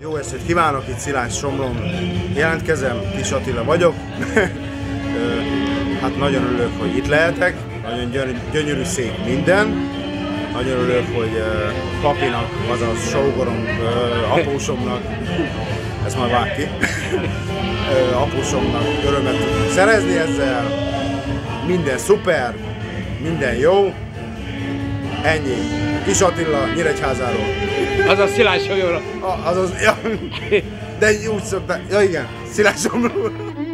Jó estét kívánok, itt Szilágysomron jelentkezem, Kis Attila vagyok. Hát nagyon örülök, hogy itt lehetek, nagyon gyönyörű szép minden. Nagyon örülök, hogy papinak, azaz sógorom, apósomnak, ezt majd vág ki, apósomnak örömet tudunk szerezni ezzel. Minden szuper, minden jó. Ennyi. Kis Attila, Nyíregyházáról. Azaz Szilágysomról. Azaz, ja, de úgy szokták, ja igen, Szilágysomról.